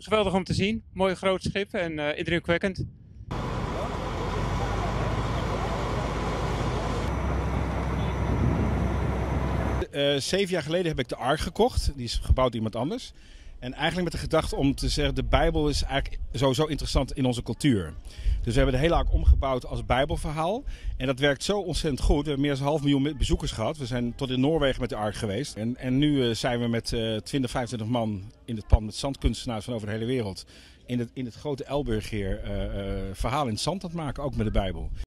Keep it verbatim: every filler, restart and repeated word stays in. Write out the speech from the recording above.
Geweldig om te zien. Mooi groot schip en uh, indrukwekkend. Uh, zeven jaar geleden heb ik de Ark gekocht. Die is gebouwd door iemand anders. En eigenlijk met de gedachte om te zeggen, de Bijbel is eigenlijk sowieso interessant in onze cultuur. Dus we hebben de hele Ark omgebouwd als Bijbelverhaal. En dat werkt zo ontzettend goed. We hebben meer dan een half miljoen bezoekers gehad. We zijn tot in Noorwegen met de Ark geweest. En, en nu uh, zijn we met uh, twintig, vijfentwintig man in het pand met zandkunstenaars van over de hele wereld. In het, in het grote Elburg hier uh, uh, verhaal in het zand aan het maken, ook met de Bijbel.